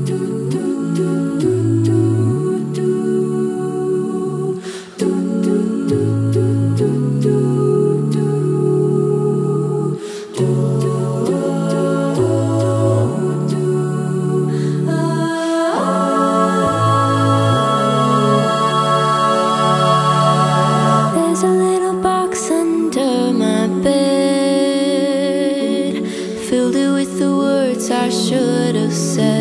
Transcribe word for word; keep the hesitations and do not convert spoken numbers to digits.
Filled it with the words I should have said.